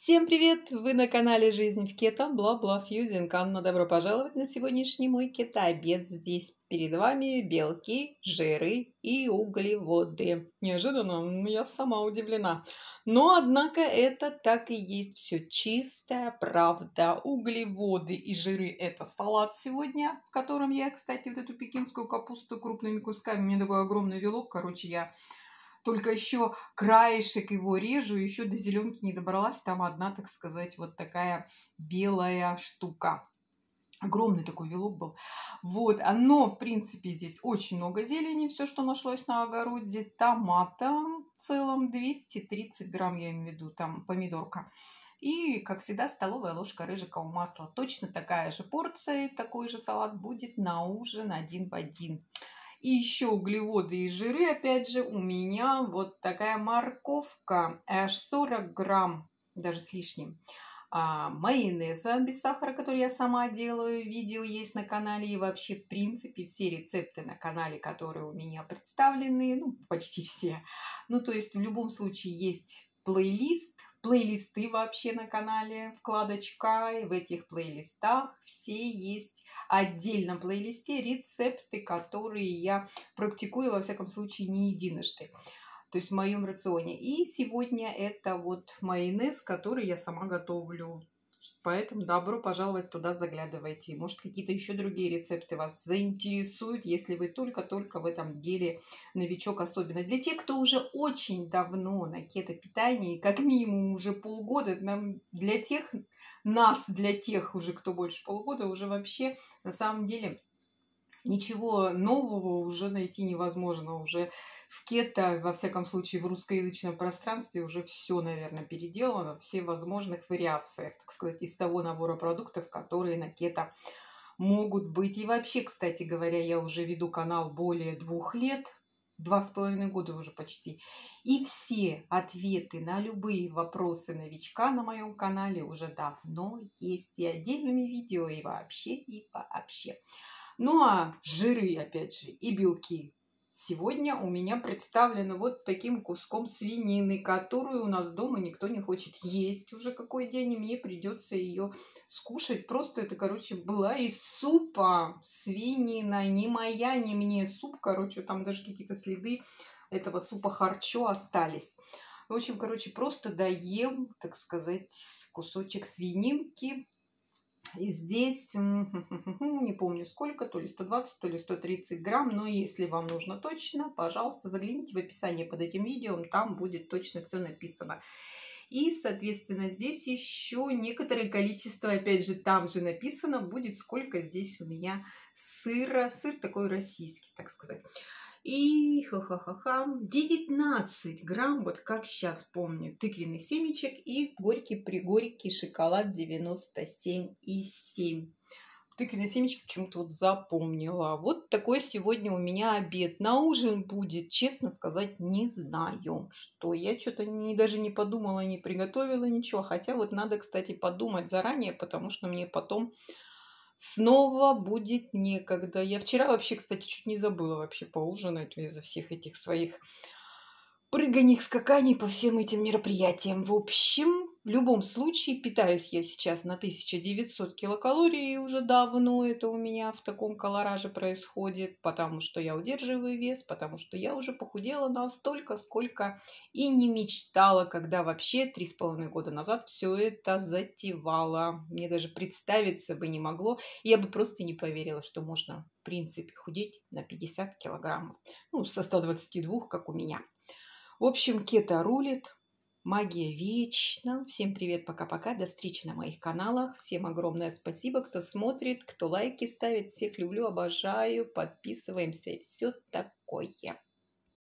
Всем привет! Вы на канале Жизнь в Кето, бла-бла-фьюзинг. Анна, добро пожаловать на сегодняшний мой кето-обед. Здесь перед вами белки, жиры и углеводы. Неожиданно, я сама удивлена. Но, однако, это так и есть все чистая правда. Углеводы и жиры – это салат сегодня, в котором я, кстати, вот эту пекинскую капусту крупными кусками, у меня такой огромный вилок, короче, я только еще краешек его режу, еще до зеленки не добралась. Там одна, так сказать, вот такая белая штука. Огромный такой вилок был. Вот, но, в принципе, здесь очень много зелени, все, что нашлось на огороде. Томата в целом 230 грамм, я имею в виду, там помидорка. И, как всегда, столовая ложка рыжикова масла. Точно такая же порция, такой же салат будет на ужин один в один. И еще углеводы и жиры, опять же, у меня вот такая морковка, аж 40 грамм, даже с лишним. Майонеза без сахара, который я сама делаю. Видео есть на канале. И вообще, в принципе, все рецепты на канале, которые у меня представлены, ну, почти все. Ну, то есть, в любом случае, есть плейлист, плейлисты вообще на канале, вкладочка. И в этих плейлистах все есть отдельном плейлисте рецепты, которые я практикую, во всяком случае, не единожды. То есть в моем рационе. И сегодня это вот майонез, который я сама готовлю. Поэтому добро пожаловать туда, заглядывайте. Может, какие-то еще другие рецепты вас заинтересуют, если вы только-только в этом деле новичок, особенно. Для тех, кто уже очень давно на кето-питании, как минимум уже полгода, для тех, для тех уже, кто больше полгода, уже вообще на самом деле ничего нового уже найти невозможно. Уже в кето, во всяком случае в русскоязычном пространстве, уже все, наверное, переделано, все возможных вариациях, так сказать, из того набора продуктов, которые на кето могут быть. И вообще, кстати говоря, я уже веду канал более 2 лет, 2,5 года уже почти. И все ответы на любые вопросы новичка на моем канале уже давно есть и отдельными видео, и вообще, и вообще. Ну а жиры, опять же, и белки сегодня у меня представлены вот таким куском свинины, которую у нас дома никто не хочет есть уже какой день, и мне придется ее скушать. Просто это, короче, была из супа свинина, не моя, не мне суп, короче, там даже какие-то следы этого супа харчо остались. В общем, короче, просто доем, так сказать, кусочек свининки. И здесь, не помню сколько, то ли 120, то ли 130 грамм, но если вам нужно точно, пожалуйста, загляните в описание под этим видео, там будет точно все написано. И, соответственно, здесь еще некоторое количество, опять же, там же написано, будет сколько здесь у меня сыра, сыр такой российский, так сказать. И 19 грамм, вот как сейчас помню, тыквенных семечек и горький-пригорький шоколад 97,7. Тыквенные семечки почему-то вот запомнила. Вот такой сегодня у меня обед. На ужин будет, честно сказать, не знаю, что. Я что-то даже не подумала, не приготовила ничего. Хотя вот надо, кстати, подумать заранее, потому что мне потом снова будет некогда. Я вчера вообще, кстати, чуть не забыла вообще поужинать из-за всех этих своих прыганий, скаканий по всем этим мероприятиям. В общем, в любом случае, питаюсь я сейчас на 1900 килокалорий уже давно. Это у меня в таком колораже происходит, потому что я удерживаю вес, потому что я уже похудела настолько, сколько и не мечтала, когда вообще 3,5 года назад все это затевала. Мне даже представиться бы не могло. Я бы просто не поверила, что можно, в принципе, худеть на 50 килограммов. Ну, со 122, как у меня. В общем, кето рулит, магия вечна. Всем привет, пока-пока, до встречи на моих каналах. Всем огромное спасибо, кто смотрит, кто лайки ставит. Всех люблю, обожаю, подписываемся и все такое.